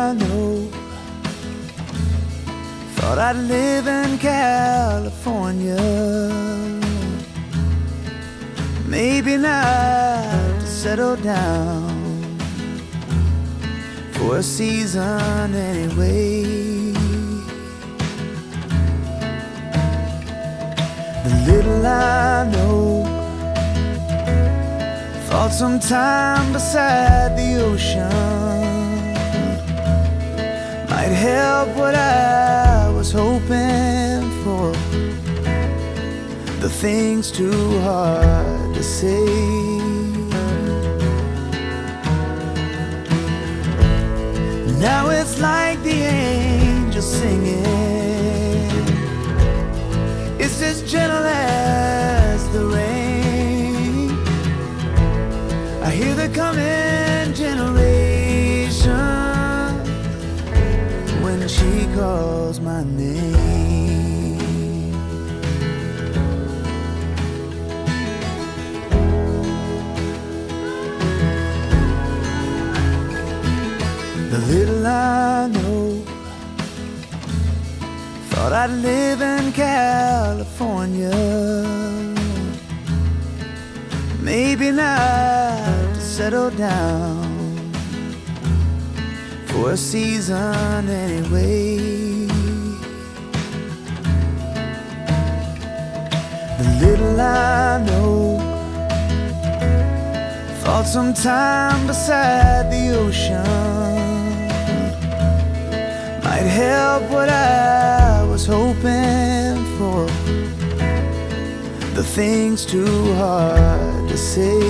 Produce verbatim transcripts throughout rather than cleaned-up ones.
I know. Thought I'd live in California, maybe not to settle down for a season anyway. The little I know, thought some time beside the ocean might help what I was hoping for. The thing's too hard to say. Now it's like the angels singing, it's as gentle as the rain. I hear the coming generation when she calls my name. The little I know, thought I'd live in California, maybe not to settle down for a season anyway. The little I know, thought some time beside the ocean might help what I was hoping for. The thing's too hard to say.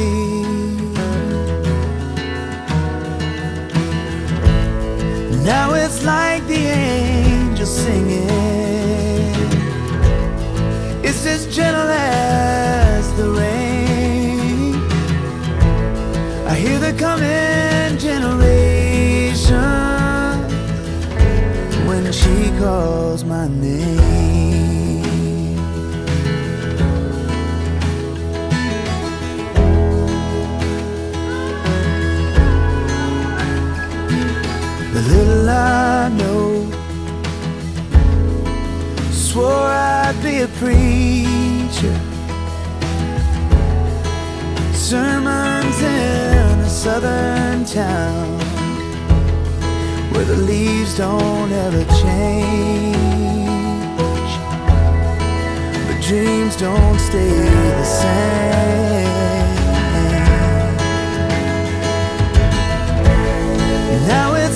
Now it's like the angels singing, it's as gentle as the rain. I hear the coming generation when she calls my name. The little I know, swore I'd be a preacher, sermons in a southern town where the leaves don't ever change, but dreams don't stay the same. Now it's